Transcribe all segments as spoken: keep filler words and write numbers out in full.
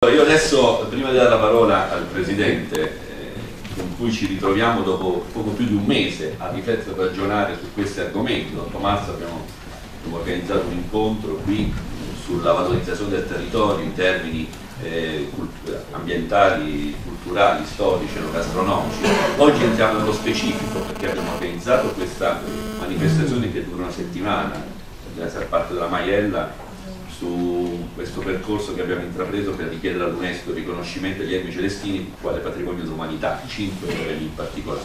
Io adesso, prima di dare la parola al Presidente, eh, con cui ci ritroviamo dopo poco più di un mese a riflettere e ragionare su questi argomenti, l'otto marzo abbiamo, abbiamo organizzato un incontro qui sulla valorizzazione del territorio in termini eh, ambientali, culturali, storici, gastronomici. Oggi entriamo nello specifico perché abbiamo organizzato questa manifestazione che dura una settimana, deve essere parte della Maiella, su questo percorso che abbiamo intrapreso per richiedere all'UNESCO il riconoscimento degli Ermi Celestini quale patrimonio dell'umanità, cinque livelli in particolare.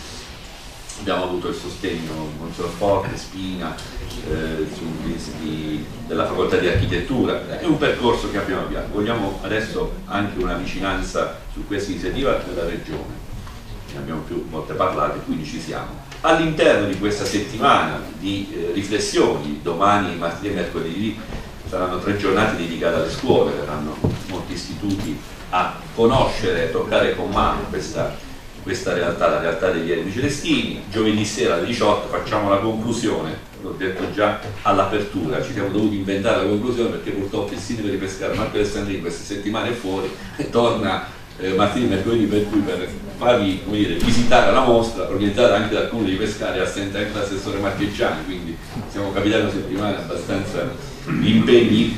Abbiamo avuto il sostegno di Monsignor Forte, Spina, eh, di, della Facoltà di Architettura. È un percorso che abbiamo avviato. Vogliamo adesso anche una vicinanza su questa iniziativa della Regione. Ne abbiamo più volte parlato e quindi ci siamo. All'interno di questa settimana di eh, riflessioni, domani, martedì e mercoledì, saranno tre giornate dedicate alle scuole, verranno molti istituti a conoscere, a toccare con mano questa, questa realtà, la realtà degli Ermi Celestini. Giovedì sera alle diciotto facciamo la conclusione, l'ho detto già all'apertura, ci siamo dovuti inventare la conclusione perché purtroppo il sindaco di Pescara, Marco Alessandrini, queste settimane è fuori e torna eh, martedì e mercoledì, per cui per farvi, come dire, visitare la mostra organizzata anche dal Comune di Pescara e assente anche l'assessore Marcheggiani, quindi siamo capitati una settimana abbastanza di impegni,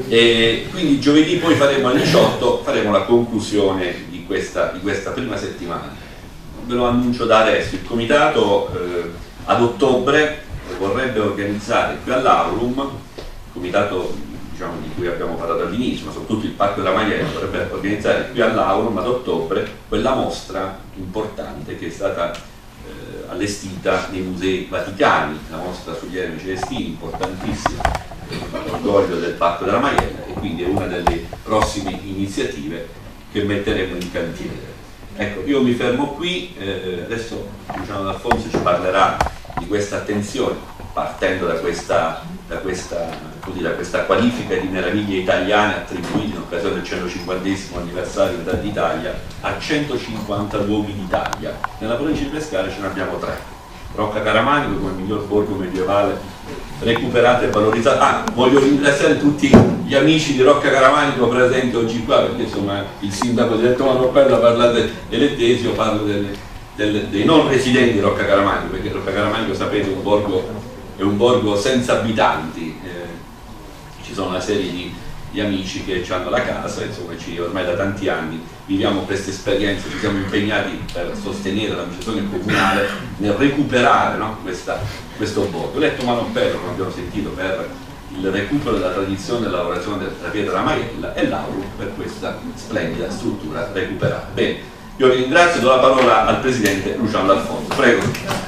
e quindi giovedì poi faremo alle diciotto faremo la conclusione di questa, di questa prima settimana. Ve lo annuncio da adesso: il comitato eh, ad ottobre vorrebbe organizzare qui all'Aurum, il comitato diciamo, di cui abbiamo parlato all'inizio, ma soprattutto il Parco della Maiella vorrebbe organizzare qui all'Aurum ad ottobre quella mostra importante che è stata eh, allestita nei Musei Vaticani, la mostra sugli Ermi Celestini, importantissima, l'orgoglio del Parco della Maiella, e quindi è una delle prossime iniziative che metteremo in cantiere. Ecco, io mi fermo qui, eh, adesso Luciano D'Alfonso ci parlerà di questa attenzione, partendo da questa, da questa, così, da questa qualifica di meraviglie italiane attribuite in occasione del centocinquantesimo anniversario dell'Unità d'Italia a centocinquanta luoghi d'Italia. Nella provincia di Pescara ce ne abbiamo tre. Rocca Caramanico come miglior borgo medievale recuperato e valorizzato. Ah, voglio ringraziare tutti gli amici di Rocca Caramanico presenti oggi qua, perché insomma il sindaco diretto Manoppello parla dell'Etesio, io parlo delle, delle, dei non residenti di Rocca Caramanico, perché Rocca Caramanico, sapete, è un borgo, è un borgo senza abitanti, eh, ci sono una serie di, di amici che hanno la casa, insomma ci, ormai da tanti anni viviamo queste esperienze, ci siamo impegnati per sostenere l'amministrazione comunale nel recuperare, no, questa, questo borgo. Letto Manoppello, come abbiamo sentito, per il recupero della tradizione della lavorazione della pietra della Maiella, e l'Aurum per questa splendida struttura recuperata. Bene, io vi ringrazio e do la parola al Presidente Luciano D'Alfonso. Prego.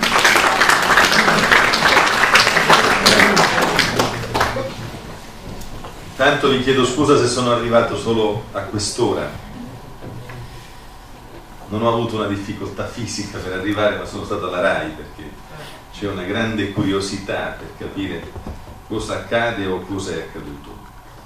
Tanto vi chiedo scusa se sono arrivato solo a quest'ora. Non ho avuto una difficoltà fisica per arrivare, ma sono stato alla RAI perché c'è una grande curiosità per capire cosa accade o cosa è accaduto.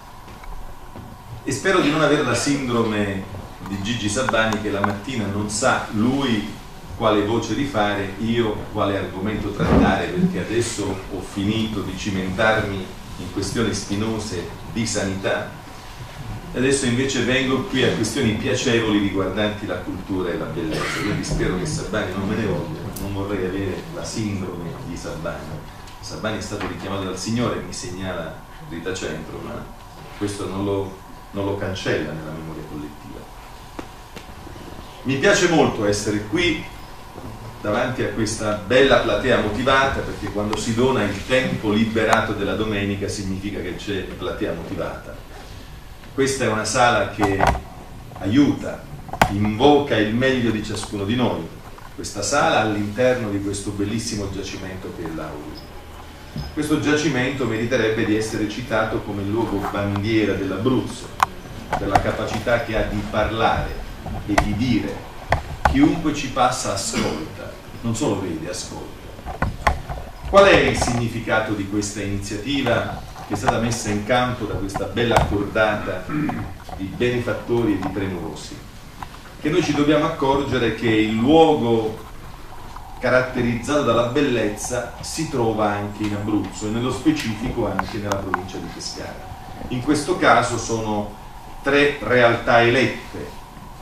E spero di non avere la sindrome di Gigi Sabbani, che la mattina non sa lui quale voce rifare, io quale argomento trattare, perché adesso ho finito di cimentarmi in questioni spinose di sanità. Adesso invece vengo qui a questioni piacevoli riguardanti la cultura e la bellezza. Quindi spero che Sabbani non me ne voglia, non vorrei avere la sindrome di Sabbani. Sabbani è stato richiamato dal Signore, mi segnala Rita Centro, ma questo non lo, non lo cancella nella memoria collettiva. Mi piace molto essere qui davanti a questa bella platea motivata, perché quando si dona il tempo liberato della domenica significa che c'è platea motivata. Questa è una sala che aiuta, invoca il meglio di ciascuno di noi, questa sala all'interno di questo bellissimo giacimento che è l'Aurum. Questo giacimento meriterebbe di essere citato come luogo bandiera dell'Abruzzo, per la capacità che ha di parlare e di dire. Chiunque ci passa ascolta, non solo vede, ascolta. Qual è il significato di questa iniziativa che è stata messa in campo da questa bella cordata di benefattori e di premurosi? Che noi ci dobbiamo accorgere che il luogo caratterizzato dalla bellezza si trova anche in Abruzzo e nello specifico anche nella provincia di Pescara. In questo caso sono tre realtà elette.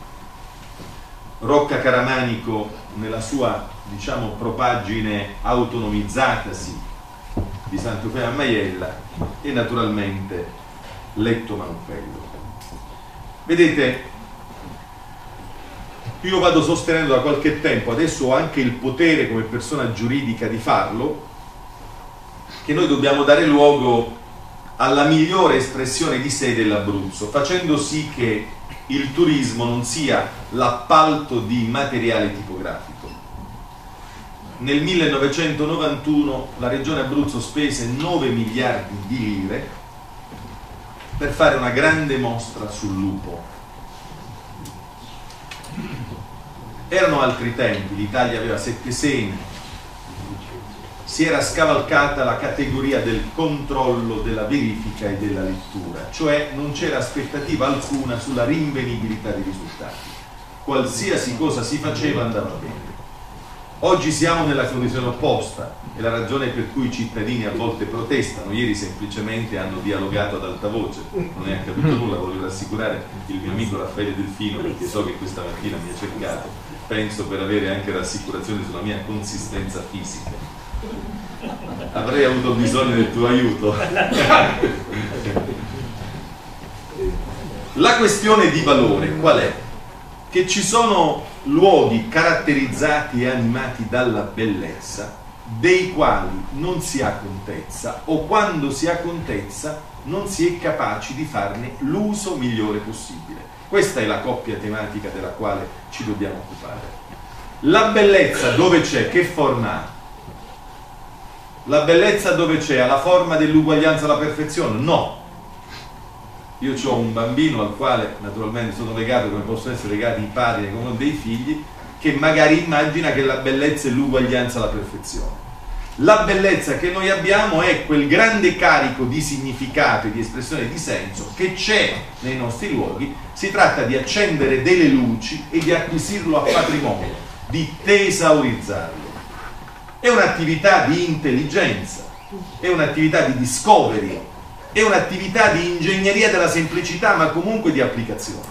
Rocca Caramanico nella sua, diciamo, propaggine autonomizzatasi di Sant'Eufemio a Maiella e naturalmente Letto Manfredo. Vedete, io vado sostenendo da qualche tempo, adesso ho anche il potere come persona giuridica di farlo, che noi dobbiamo dare luogo alla migliore espressione di sé dell'Abruzzo, facendo sì che il turismo non sia l'appalto di materiale tipografico. Nel millenovecentonovantuno la Regione Abruzzo spese nove miliardi di lire per fare una grande mostra sul lupo. Erano altri tempi, l'Italia aveva sette seni, si era scavalcata la categoria del controllo, della verifica e della lettura, cioè non c'era aspettativa alcuna sulla rinvenibilità dei risultati. Qualsiasi cosa si faceva andava bene. Oggi siamo nella condizione opposta, è la ragione per cui i cittadini a volte protestano. Ieri semplicemente hanno dialogato ad alta voce, non è accaduto nulla. Voglio rassicurare il mio amico Raffaele Delfino, perché so che questa mattina mi ha cercato, penso per avere anche rassicurazioni sulla mia consistenza fisica. Avrei avuto bisogno del tuo aiuto. La questione di valore qual è? Che ci sono luoghi caratterizzati e animati dalla bellezza, dei quali non si ha contezza, o quando si ha contezza non si è capaci di farne l'uso migliore possibile. Questa è la coppia tematica della quale ci dobbiamo occupare. La bellezza dove c'è, che forma ha? La bellezza dove c'è? Ha la forma dell'uguaglianza alla perfezione? No. Io ho un bambino al quale naturalmente sono legato, come possono essere legati i padri nei confronti dei figli, che magari immagina che la bellezza è l'uguaglianza alla perfezione. La bellezza che noi abbiamo è quel grande carico di significato e di espressione di senso che c'è nei nostri luoghi. Si tratta di accendere delle luci e di acquisirlo a patrimonio, di tesaurizzarlo. È un'attività di intelligenza, è un'attività di discovery, è un'attività di ingegneria della semplicità, ma comunque di applicazione.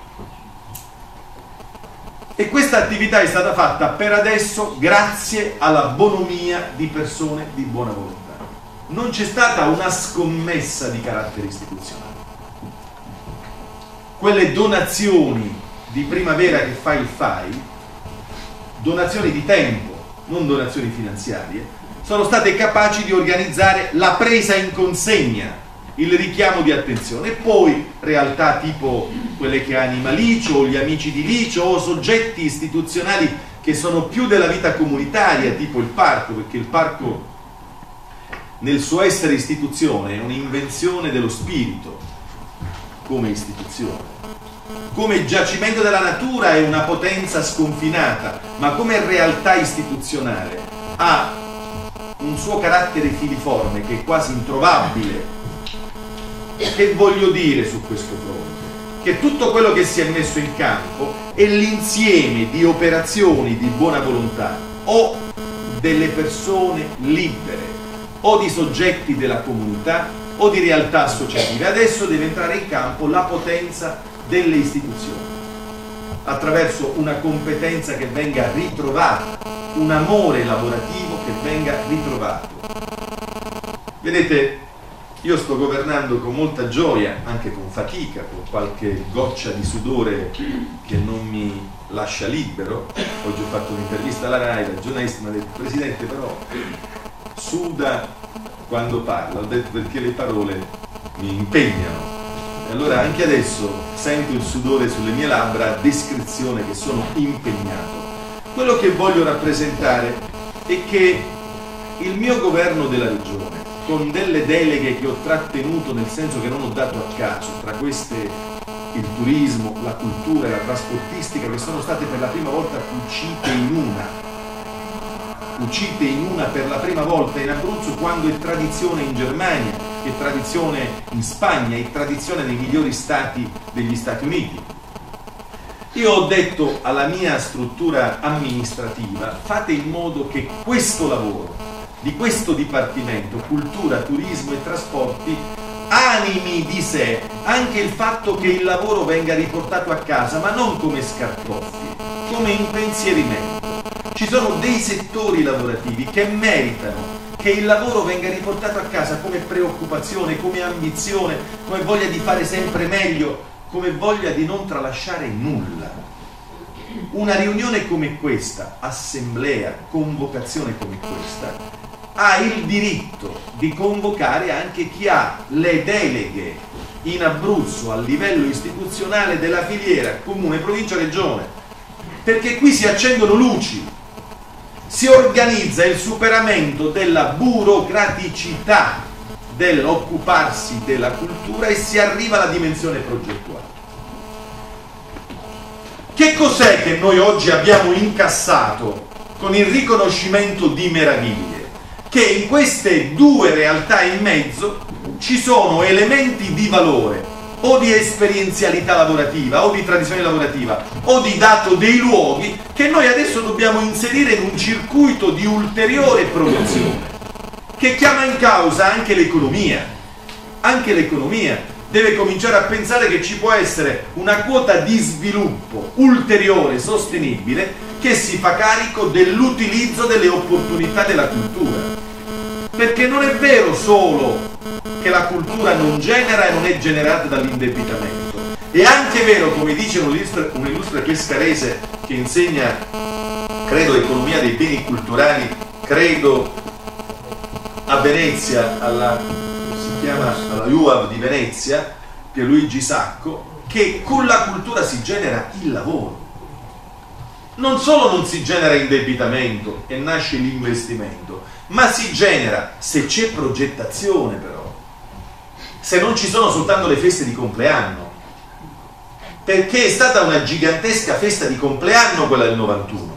E questa attività è stata fatta per adesso grazie alla bonomia di persone di buona volontà. Non c'è stata una scommessa di carattere istituzionale. Quelle donazioni di primavera che fa il F A I, donazioni di tempo, non donazioni finanziarie, sono state capaci di organizzare la presa in consegna, il richiamo di attenzione. E poi realtà tipo quelle che anima Licio, o gli amici di Licio, o soggetti istituzionali che sono più della vita comunitaria, tipo il parco, perché il parco nel suo essere istituzione è un'invenzione dello spirito come istituzione. Come giacimento della natura è una potenza sconfinata, ma come realtà istituzionale ha un suo carattere filiforme che è quasi introvabile. Che voglio dire su questo fronte? Che tutto quello che si è messo in campo è l'insieme di operazioni di buona volontà o delle persone libere o di soggetti della comunità o di realtà associative. Adesso deve entrare in campo la potenza delle istituzioni attraverso una competenza che venga ritrovata, un amore lavorativo che venga ritrovato. Vedete, io sto governando con molta gioia, anche con fatica, con qualche goccia di sudore che non mi lascia libero. Oggi ho fatto un'intervista alla RAI, la giornalista mi ha detto: Presidente, però suda quando parla. Ho detto: perché le parole mi impegnano. E allora anche adesso sento il sudore sulle mie labbra a descrizione che sono impegnato. Quello che voglio rappresentare è che il mio governo della regione, con delle deleghe che ho trattenuto, nel senso che non ho dato a caso, tra queste il turismo, la cultura e la trasportistica, che sono state per la prima volta cucite in una, cucite in una per la prima volta in Abruzzo, quando è tradizione in Germania, è tradizione in Spagna, è tradizione nei migliori stati degli Stati Uniti. Io ho detto alla mia struttura amministrativa: fate in modo che questo lavoro di questo Dipartimento, cultura, turismo e trasporti, animi di sé anche il fatto che il lavoro venga riportato a casa, ma non come scartoffi, come impensierimento. Ci sono dei settori lavorativi che meritano che il lavoro venga riportato a casa come preoccupazione, come ambizione, come voglia di fare sempre meglio, come voglia di non tralasciare nulla. Una riunione come questa, assemblea, convocazione come questa, ha il diritto di convocare anche chi ha le deleghe in Abruzzo a livello istituzionale della filiera comune, provincia, regione, perché qui si accendono luci, si organizza il superamento della burocraticità dell'occuparsi della cultura e si arriva alla dimensione progettuale. Che cos'è che noi oggi abbiamo incassato con il riconoscimento di meraviglie? Che in queste due realtà in mezzo ci sono elementi di valore o di esperienzialità lavorativa o di tradizione lavorativa o di dato dei luoghi che noi adesso dobbiamo inserire in un circuito di ulteriore produzione che chiama in causa anche l'economia. Anche l'economia deve cominciare a pensare che ci può essere una quota di sviluppo ulteriore, sostenibile, che si fa carico dell'utilizzo delle opportunità della cultura. Perché non è vero solo che la cultura non genera e non è generata dall'indebitamento. È anche vero, come dice un illustre, un illustre pescarese che insegna, credo, economia dei beni culturali, credo a Venezia, alla, si chiama, alla U A V di Venezia, Pierluigi Sacco, che con la cultura si genera il lavoro. Non solo non si genera indebitamento e nasce l'investimento, ma si genera, se c'è progettazione però, se non ci sono soltanto le feste di compleanno, perché è stata una gigantesca festa di compleanno quella del novantuno,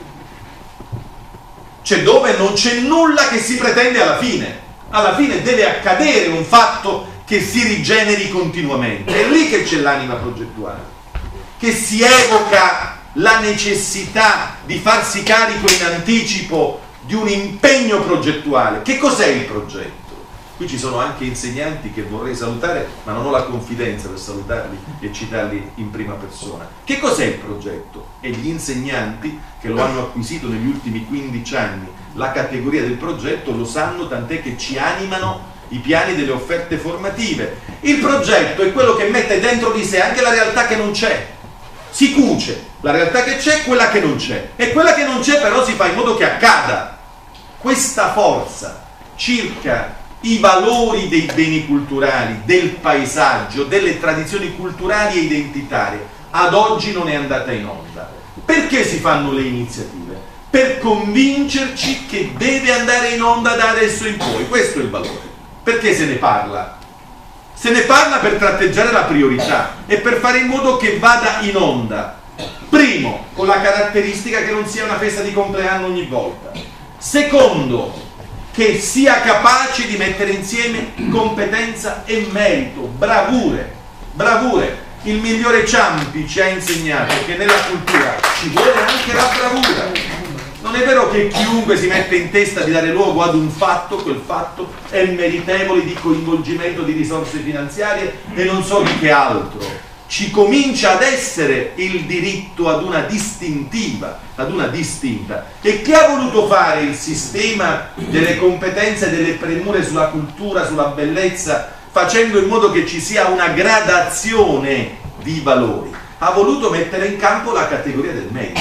cioè dove non c'è nulla che si pretende alla fine, alla fine deve accadere un fatto che si rigeneri continuamente, è lì che c'è l'anima progettuale, che si evoca la necessità di farsi carico in anticipo di un impegno progettuale. Che cos'è il progetto? Qui ci sono anche insegnanti che vorrei salutare, ma non ho la confidenza per salutarli e citarli in prima persona. Che cos'è il progetto? E gli insegnanti che lo hanno acquisito negli ultimi quindici anni, la categoria del progetto, lo sanno, tant'è che ci animano i piani delle offerte formative. Il progetto è quello che mette dentro di sé anche la realtà che non c'è. Si cuce la realtà che c'è e quella che non c'è, e quella che non c'è però si fa in modo che accada. Questa forza circa i valori dei beni culturali, del paesaggio, delle tradizioni culturali e identitarie ad oggi non è andata in onda. Perché si fanno le iniziative? Per convincerci che deve andare in onda da adesso in poi. Questo è il valore. Perché se ne parla? Se ne parla per tratteggiare la priorità e per fare in modo che vada in onda. Primo, con la caratteristica che non sia una festa di compleanno ogni volta. Secondo, che sia capace di mettere insieme competenza e merito, bravure, bravure. Il migliore Ciampi ci ha insegnato che nella cultura ci vuole anche la bravura. Non è vero che chiunque si mette in testa di dare luogo ad un fatto, quel fatto è meritevole di coinvolgimento di risorse finanziarie e non so di che altro. Ci comincia ad essere il diritto ad una distintiva, ad una distinta. E chi ha voluto fare il sistema delle competenze e delle premure sulla cultura, sulla bellezza, facendo in modo che ci sia una gradazione di valori? Ha voluto mettere in campo la categoria del merito.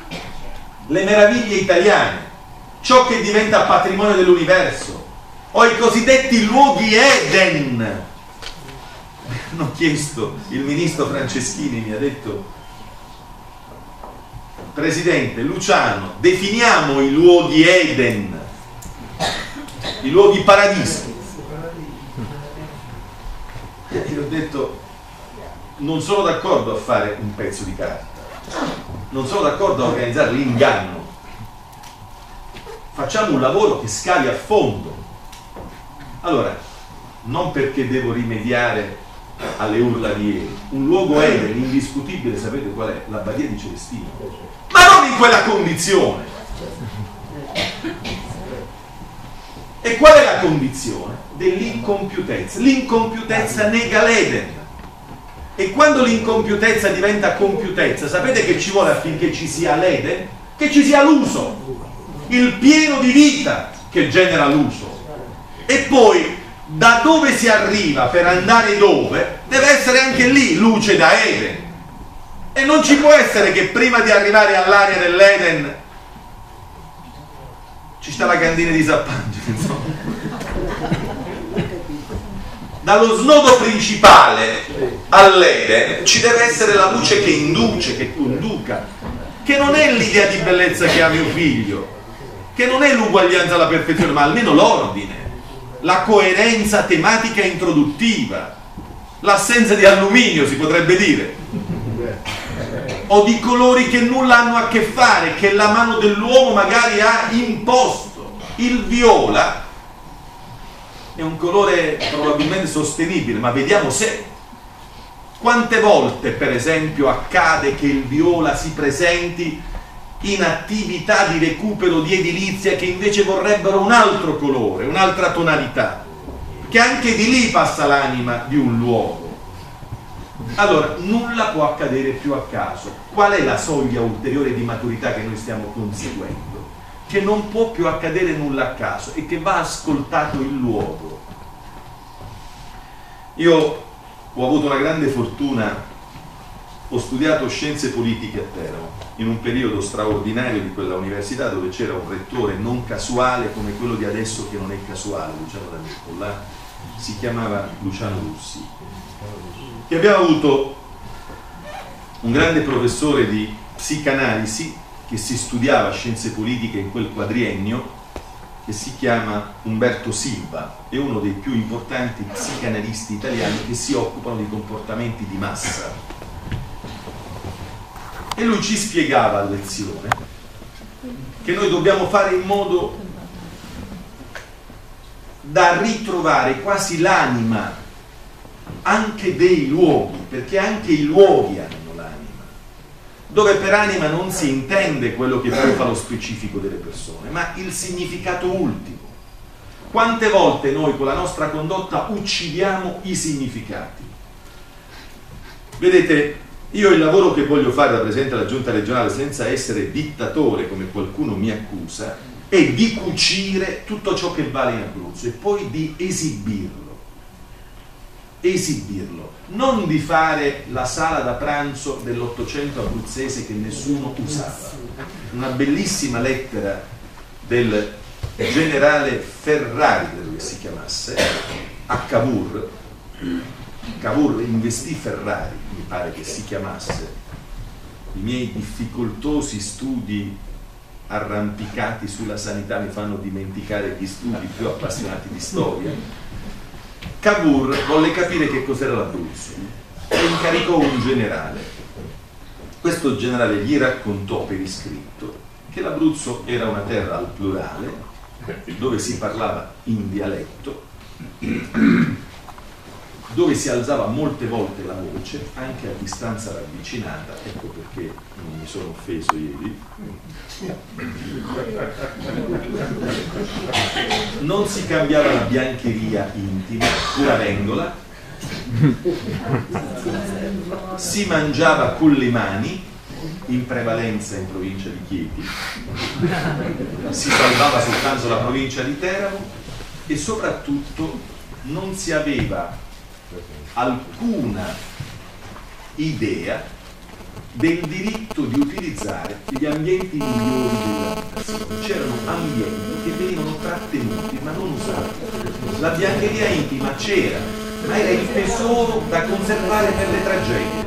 Le meraviglie italiane, ciò che diventa patrimonio dell'universo, o i cosiddetti luoghi Eden. Hanno chiesto, il ministro Franceschini mi ha detto: Presidente Luciano, definiamo i luoghi Eden, i luoghi paradiso. E io ho detto: non sono d'accordo a fare un pezzo di carta, non sono d'accordo a organizzare l'inganno, facciamo un lavoro che scavi a fondo. Allora, non perché devo rimediare alle urla di ieri, un luogo Eden indiscutibile, sapete qual è? La Badia di Celestino, ma non in quella condizione. E qual è la condizione? dell'incompiutezza. L'incompiutezza nega l'Eden, e quando l'incompiutezza diventa compiutezza, sapete che ci vuole affinché ci sia l'Eden? Che ci sia l'uso, il pieno di vita che genera l'uso. E poi da dove si arriva per andare dove deve essere anche lì luce da Eden, e non ci può essere che prima di arrivare all'area dell'Eden ci sta la cantina di Sappangelo, insomma. Dallo snodo principale all'Eden ci deve essere la luce che induce, che conduca, che non è l'idea di bellezza che ha mio figlio, che non è l'uguaglianza alla perfezione, ma almeno l'ordine, la coerenza tematica e introduttiva, l'assenza di alluminio, si potrebbe dire, o di colori che nulla hanno a che fare, che la mano dell'uomo magari ha imposto. Il viola è un colore probabilmente sostenibile, ma vediamo se. Quante volte, per esempio, accade che il viola si presenti in attività di recupero di edilizia che invece vorrebbero un altro colore, un'altra tonalità, che anche di lì passa l'anima di un luogo. Allora, nulla può accadere più a caso. Qual è la soglia ulteriore di maturità che noi stiamo conseguendo? Che non può più accadere nulla a caso e che va ascoltato il luogo. Io ho avuto una grande fortuna, ho studiato scienze politiche a Teramo, in un periodo straordinario di quella università dove c'era un rettore non casuale come quello di adesso, che non è casuale, Luciano D'Amico, là si chiamava Luciano Russi, che abbiamo avuto un grande professore di psicanalisi che si studiava scienze politiche in quel quadriennio, che si chiama Umberto Silva, è uno dei più importanti psicanalisti italiani che si occupano di comportamenti di massa. E lui ci spiegava a lezione che noi dobbiamo fare in modo da ritrovare quasi l'anima anche dei luoghi, perché anche i luoghi hanno l'anima, dove per anima non si intende quello che poi fa lo specifico delle persone, ma il significato ultimo. Quante volte noi con la nostra condotta uccidiamo i significati? Vedete, io il lavoro che voglio fare da Presidente della Giunta regionale, senza essere dittatore come qualcuno mi accusa, è di cucire tutto ciò che vale in Abruzzo e poi di esibirlo. Esibirlo, non di fare la sala da pranzo dell'Ottocento abruzzese che nessuno usava. Una bellissima lettera del generale Ferrari, credo che si chiamasse, a Cavour. Cavour investì Ferrari, mi pare che si chiamasse. I miei difficoltosi studi arrampicati sulla sanità mi fanno dimenticare gli studi più appassionati di storia. Cavour volle capire che cos'era l'Abruzzo e incaricò un generale. Questo generale gli raccontò per iscritto che l'Abruzzo era una terra al plurale, dove si parlava in dialetto, dove si alzava molte volte la voce, anche a distanza ravvicinata, ecco perché non mi sono offeso ieri. Non si cambiava la biancheria intima, pura vengola, si mangiava con le mani, in prevalenza in provincia di Chieti, si salvava soltanto la provincia di Teramo e soprattutto non si aveva alcuna idea del diritto di utilizzare gli ambienti migliori dell'abitazione. C'erano ambienti che venivano trattenuti ma non usati. La biancheria intima c'era, ma era il tesoro da conservare per le tragedie.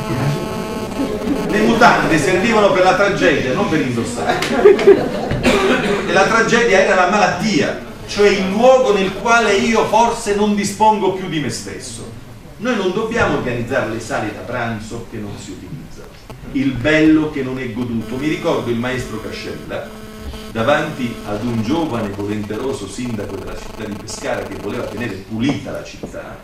Le mutande servivano per la tragedia, non per indossare. E la tragedia era la malattia, cioè il luogo nel quale io forse non dispongo più di me stesso. Noi non dobbiamo organizzare le sale da pranzo che non si utilizzano, il bello che non è goduto. Mi ricordo il maestro Cascella davanti ad un giovane volenteroso sindaco della città di Pescara che voleva tenere pulita la città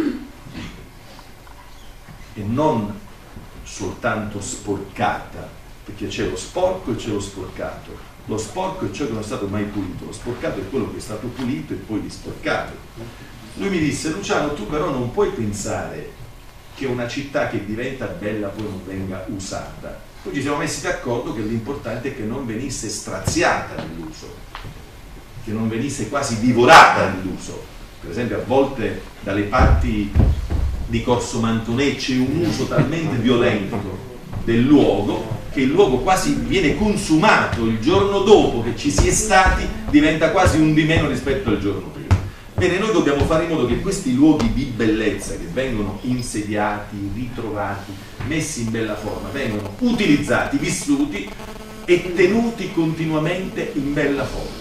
e non soltanto sporcata, perché c'è lo sporco e c'è lo sporcato. Lo sporco è ciò che non è stato mai pulito, lo sporcato è quello che è stato pulito e poi disporcato. Lui mi disse: Luciano, tu però non puoi pensare che una città che diventa bella poi non venga usata. Poi ci siamo messi d'accordo che l'importante è che non venisse straziata nell'uso, che non venisse quasi divorata nell'uso. Per esempio, a volte dalle parti di Corso Mantonè c'è un uso talmente violento del luogo che il luogo quasi viene consumato il giorno dopo che ci si è stati, diventa quasi un di meno rispetto al giorno prima. Bene, noi dobbiamo fare in modo che questi luoghi di bellezza che vengono insediati, ritrovati, messi in bella forma, vengano utilizzati, vissuti e tenuti continuamente in bella forma.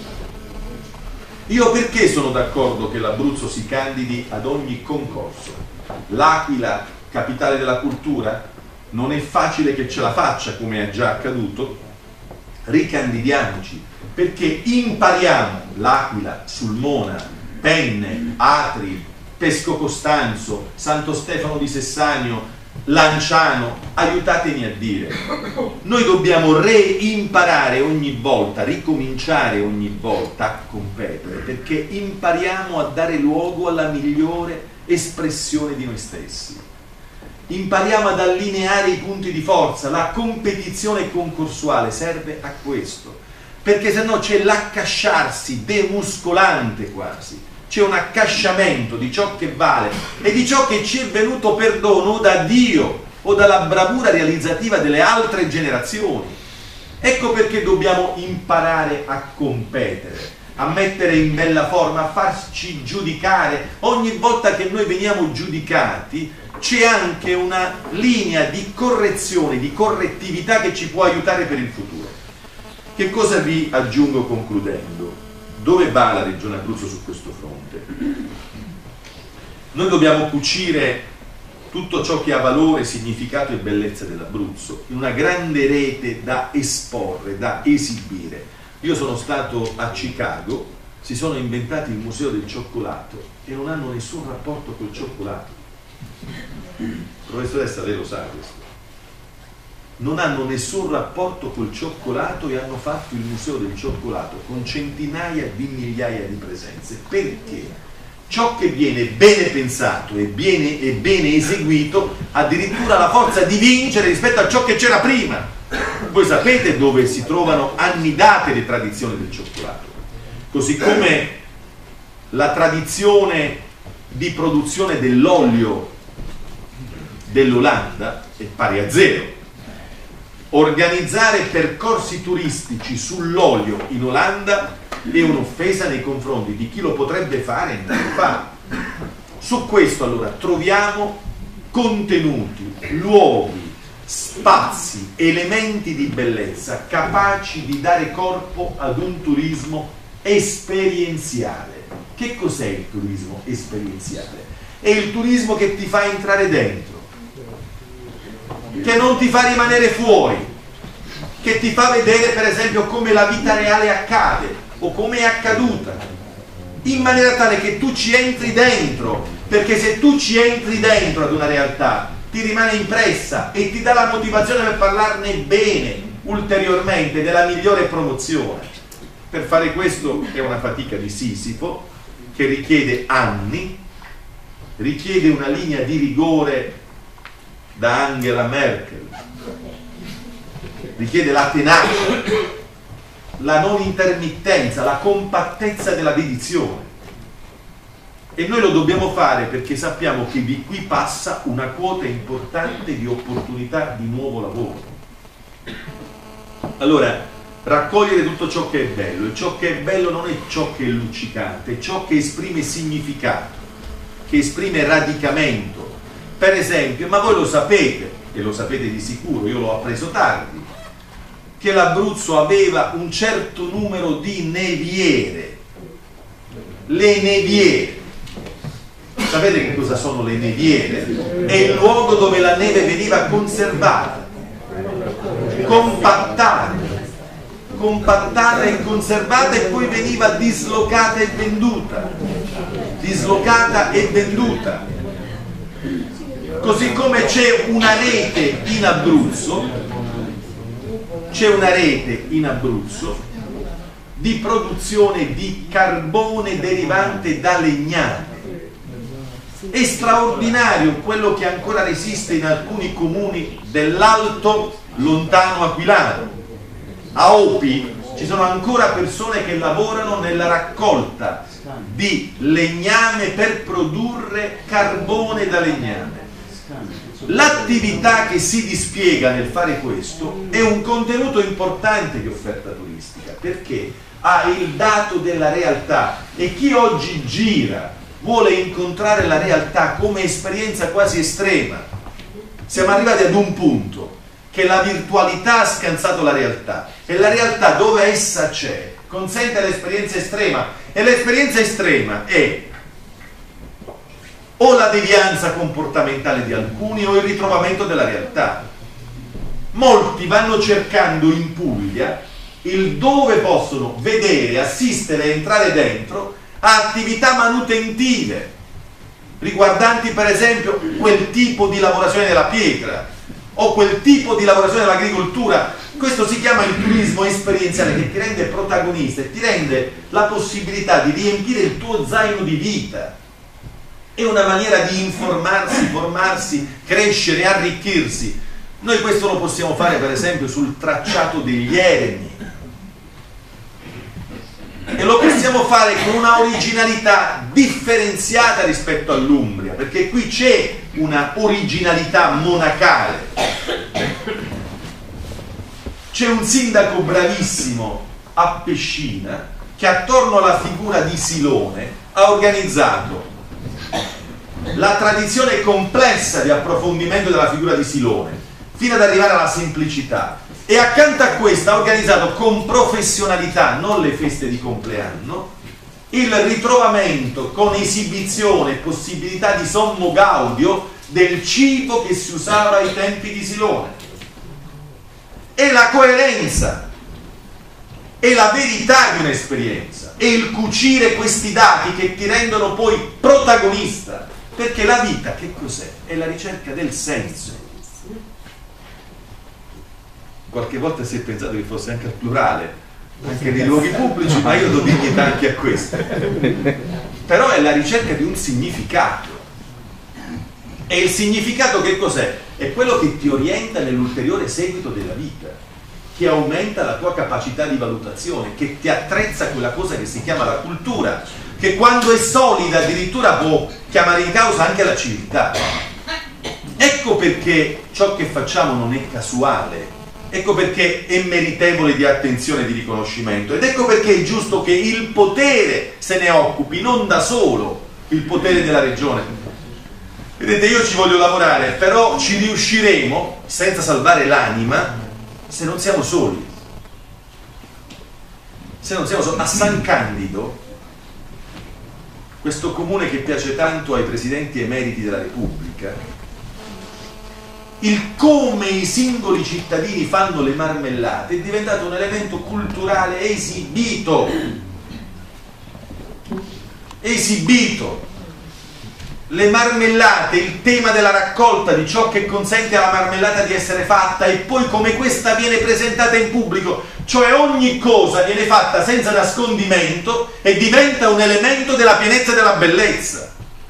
Io perché sono d'accordo che l'Abruzzo si candidi ad ogni concorso? L'Aquila, capitale della cultura? Non è facile che ce la faccia, come è già accaduto. Ricandidiamoci, perché impariamo l'Aquila, Sulmona, Penne, Atri, Pesco Costanzo, Santo Stefano di Sessanio, Lanciano, aiutatemi a dire. Noi dobbiamo reimparare ogni volta, ricominciare ogni volta a competere, perché impariamo a dare luogo alla migliore espressione di noi stessi. Impariamo ad allineare i punti di forza. La competizione concorsuale serve a questo, perché se no c'è l'accasciarsi demuscolante quasi, c'è un accasciamento di ciò che vale e di ciò che ci è venuto per dono o da Dio o dalla bravura realizzativa delle altre generazioni. Ecco perché dobbiamo imparare a competere, a mettere in bella forma, a farci giudicare. Ogni volta che noi veniamo giudicati c'è anche una linea di correzione, di correttività che ci può aiutare per il futuro. Che cosa vi aggiungo concludendo? Dove va la Regione Abruzzo su questo fronte? Noi dobbiamo cucire tutto ciò che ha valore, significato e bellezza dell'Abruzzo in una grande rete da esporre, da esibire. Io sono stato a Chicago, si sono inventati il Museo del Cioccolato e non hanno nessun rapporto col cioccolato. Professoressa, lei lo sa questo. Non hanno nessun rapporto col cioccolato e hanno fatto il Museo del Cioccolato con centinaia di migliaia di presenze. Perché? Ciò che viene bene pensato e bene, e bene eseguito addirittura ha la forza di vincere rispetto a ciò che c'era prima. Voi sapete dove si trovano annidate le tradizioni del cioccolato, così come la tradizione di produzione dell'olio dell'Olanda è pari a zero. Organizzare percorsi turistici sull'olio in Olanda è un'offesa nei confronti di chi lo potrebbe fare e non lo fa. Su questo allora troviamo contenuti, luoghi, spazi, elementi di bellezza capaci di dare corpo ad un turismo esperienziale. Che cos'è il turismo esperienziale? È il turismo che ti fa entrare dentro, che non ti fa rimanere fuori, che ti fa vedere per esempio come la vita reale accade o come è accaduta, in maniera tale che tu ci entri dentro, perché se tu ci entri dentro ad una realtà ti rimane impressa e ti dà la motivazione per parlarne bene ulteriormente, della migliore promozione. Per fare questo è una fatica di Sisifo che richiede anni, richiede una linea di rigore da Angela Merkel, richiede la tenacia, la non intermittenza, la compattezza della dedizione, e noi lo dobbiamo fare perché sappiamo che di qui passa una quota importante di opportunità di nuovo lavoro. Allora, raccogliere tutto ciò che è bello, e ciò che è bello non è ciò che è luccicante, è ciò che esprime significato, che esprime radicamento. Per esempio, ma voi lo sapete, e lo sapete di sicuro, io l'ho appreso tardi, che l'Abruzzo aveva un certo numero di neviere. Le neviere. Sapete che cosa sono le neviere? È il luogo dove la neve veniva conservata, compattata, compattata e conservata e poi veniva dislocata e venduta. Dislocata e venduta. Così come c'è una rete in Abruzzo, c'è una rete in Abruzzo di produzione di carbone derivante da legname. È straordinario quello che ancora resiste in alcuni comuni dell'Alto Lontano Aquilano. A Opi ci sono ancora persone che lavorano nella raccolta di legname per produrre carbone da legname. L'attività che si dispiega nel fare questo è un contenuto importante di offerta turistica, perché ha il dato della realtà, e chi oggi gira vuole incontrare la realtà come esperienza quasi estrema. Siamo arrivati ad un punto che la virtualità ha scansato la realtà, e la realtà, dove essa c'è, consente l'esperienza estrema, e l'esperienza estrema è o la devianza comportamentale di alcuni o il ritrovamento della realtà. Molti vanno cercando in Puglia il dove possono vedere, assistere e entrare dentro a attività manutentive riguardanti per esempio quel tipo di lavorazione della pietra o quel tipo di lavorazione dell'agricoltura. Questo si chiama il turismo esperienziale, che ti rende protagonista e ti rende la possibilità di riempire il tuo zaino di vita. È una maniera di informarsi, formarsi, crescere, arricchirsi. Noi questo lo possiamo fare per esempio sul tracciato degli eremi, e lo possiamo fare con una originalità differenziata rispetto all'Umbria, perché qui c'è una originalità monacale. C'è un sindaco bravissimo a Pescina che attorno alla figura di Silone ha organizzato la tradizione complessa di approfondimento della figura di Silone fino ad arrivare alla semplicità, e accanto a questa ha organizzato con professionalità, non le feste di compleanno, il ritrovamento con esibizione e possibilità di sommo gaudio del cibo che si usava ai tempi di Silone. E la coerenza e la verità di un'esperienza e il cucire questi dati che ti rendono poi protagonista, perché la vita che cos'è? È la ricerca del senso. Qualche volta si è pensato che fosse anche al plurale, anche nei luoghi pubblici, ma io do dignità anche a questo. Però è la ricerca di un significato. E il significato che cos'è? È quello che ti orienta nell'ulteriore seguito della vita, che aumenta la tua capacità di valutazione, che ti attrezza quella cosa che si chiama la cultura, che quando è solida addirittura può chiamare in causa anche la civiltà. Ecco perché ciò che facciamo non è casuale, ecco perché è meritevole di attenzione e di riconoscimento, ed ecco perché è giusto che il potere se ne occupi, non da solo il potere della regione. Vedete, io ci voglio lavorare, però ci riusciremo senza salvare l'anima se non siamo soli. Se non siamo soli. A San Candido, questo comune che piace tanto ai presidenti emeriti della Repubblica, il come i singoli cittadini fanno le marmellate è diventato un elemento culturale esibito. Esibito. Le marmellate, il tema della raccolta, di ciò che consente alla marmellata di essere fatta, e poi come questa viene presentata in pubblico, cioè ogni cosa viene fatta senza nascondimento e diventa un elemento della pienezza e della bellezza.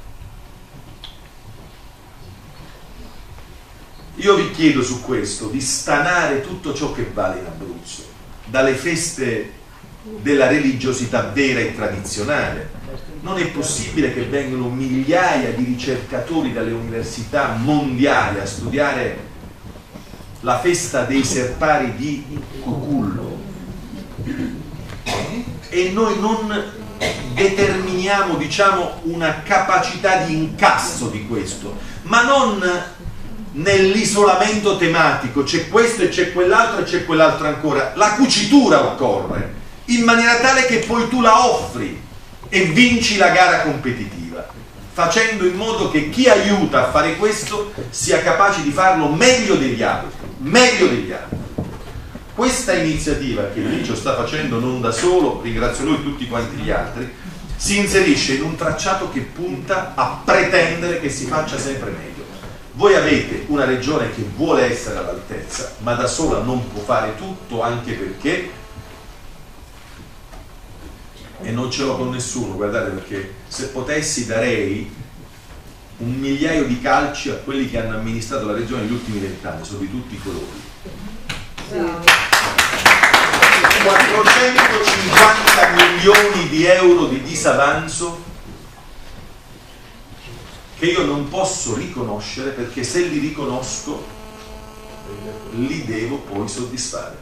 Io vi chiedo su questo di stanare tutto ciò che vale in Abruzzo, dalle feste della religiosità vera e tradizionale. Non è possibile che vengano migliaia di ricercatori dalle università mondiali a studiare la festa dei serpari di Cucullo e noi non determiniamo, diciamo, una capacità di incasso di questo, ma non nell'isolamento tematico, c'è questo e c'è quell'altro e c'è quell'altro ancora. La cucitura occorre, in maniera tale che poi tu la offri e vinci la gara competitiva, facendo in modo che chi aiuta a fare questo sia capace di farlo meglio degli altri, meglio degli altri. Questa iniziativa che Licio sta facendo non da solo, ringrazio lui e tutti quanti gli altri, si inserisce in un tracciato che punta a pretendere che si faccia sempre meglio. Voi avete una regione che vuole essere all'altezza, ma da sola non può fare tutto, anche perché e non ce l'ho con nessuno, guardate, perché se potessi darei un migliaio di calci a quelli che hanno amministrato la regione negli ultimi vent'anni, sono di tutti i colori. quattrocentocinquanta milioni di euro di disavanzo che io non posso riconoscere, perché se li riconosco li devo poi soddisfare.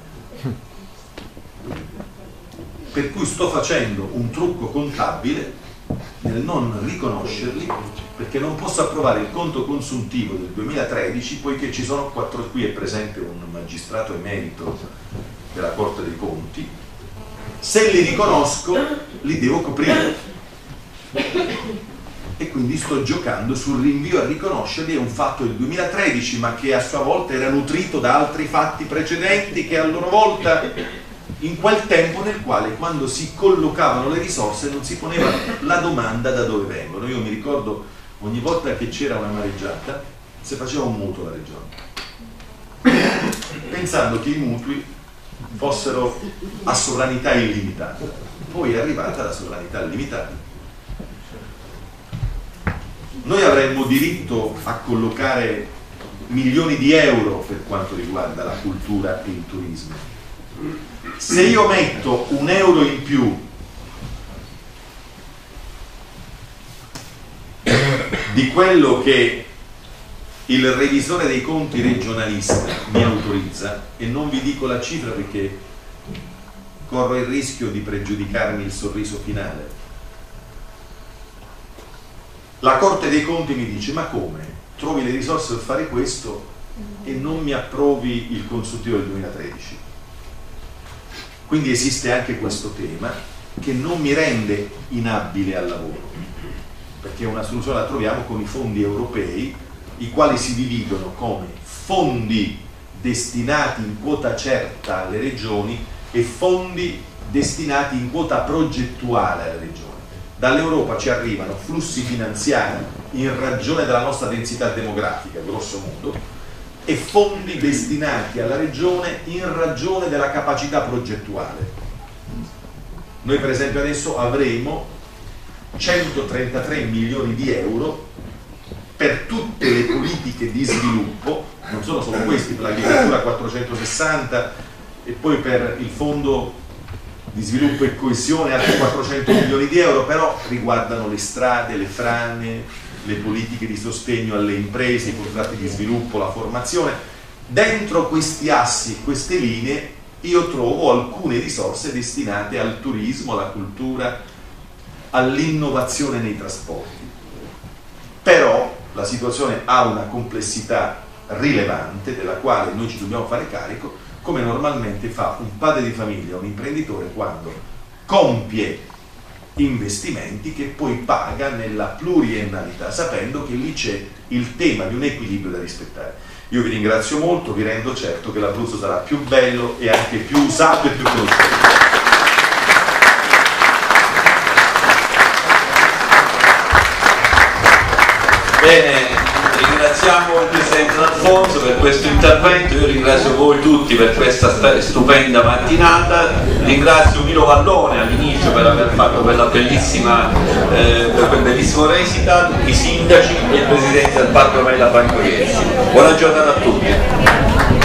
Per cui sto facendo un trucco contabile nel non riconoscerli, perché non posso approvare il conto consuntivo del duemilatredici, poiché ci sono quattro, qui è presente un magistrato emerito della Corte dei Conti. Se li riconosco li devo coprire, e quindi sto giocando sul rinvio a riconoscerli. È un fatto del duemilatredici, ma che a sua volta era nutrito da altri fatti precedenti, che a loro volta, in quel tempo nel quale, quando si collocavano le risorse, non si poneva la domanda da dove vengono. Io mi ricordo, ogni volta che c'era una mareggiata si faceva un mutuo alla regione, pensando che i mutui fossero a sovranità illimitata. Poi è arrivata la sovranità illimitata. Noi avremmo diritto a collocare milioni di euro per quanto riguarda la cultura e il turismo. Se io metto un euro in più di quello che il revisore dei conti regionalista mi autorizza, e non vi dico la cifra perché corro il rischio di pregiudicarmi il sorriso finale, la Corte dei Conti mi dice: ma come? Trovi le risorse per fare questo e non mi approvi il consuntivo del duemilatredici? Quindi esiste anche questo tema che non mi rende inabile al lavoro, perché una soluzione la troviamo con i fondi europei, i quali si dividono come fondi destinati in quota certa alle regioni e fondi destinati in quota progettuale alle regioni. Dall'Europa ci arrivano flussi finanziari in ragione della nostra densità demografica, grosso modo, e fondi destinati alla regione in ragione della capacità progettuale. Noi per esempio adesso avremo centotrentatré milioni di euro per tutte le politiche di sviluppo, non sono solo questi, per l'agricoltura quattrocentosessanta, e poi per il fondo di sviluppo e coesione altri quattrocento milioni di euro, però riguardano le strade, le frane, le politiche di sostegno alle imprese, i contratti di sviluppo, la formazione. Dentro questi assi, queste linee, io trovo alcune risorse destinate al turismo, alla cultura, all'innovazione nei trasporti. Però la situazione ha una complessità rilevante della quale noi ci dobbiamo fare carico, come normalmente fa un padre di famiglia, un imprenditore, quando compie investimenti che poi paga nella pluriennalità, sapendo che lì c'è il tema di un equilibrio da rispettare. Io vi ringrazio molto, vi rendo certo che l'Abruzzo sarà più bello e anche più usato e più conosciuto. Bene, ringraziamo il Presidente D'Alfonso per questo intervento, io ringrazio voi tutti per questa stupenda mattinata, ringrazio Milo Vallone all'inizio per aver fatto quella bellissima, eh, per quel bellissimo recital, i sindaci e il Presidente del Parco Mela Franco Iesi. Buona giornata a tutti.